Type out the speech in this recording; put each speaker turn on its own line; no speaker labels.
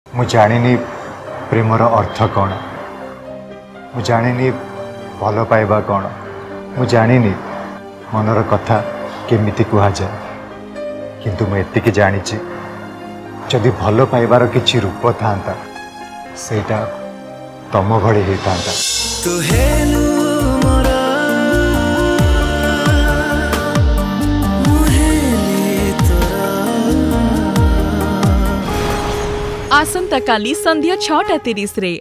मु जानिनी प्रेमर अर्थ कौन, मु जानिनी भल पाइबा कौन, मु जानिनी मनर कथा केमिति कुहा जाए। किंतु मु एतिकी जानिछि जदि भल पाइबार किछि रूप थांता सेटा तम भଳି हेतांता।
आसंता काली संध्या 6:30 रे।